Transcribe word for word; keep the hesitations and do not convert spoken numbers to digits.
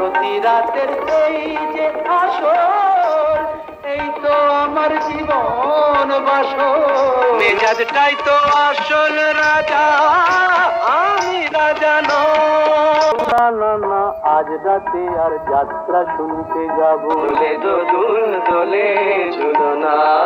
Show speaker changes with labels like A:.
A: প্রতি রাতের এই যে আসর, এই তো আমার জীবন বাসর। মেজাজটাই তো আসল রাজা, আমি রাজা না না না, আজ রাতে আর যাত্রা শুনতে যাব। দোলে দোদুল দোলে ঝুলনা।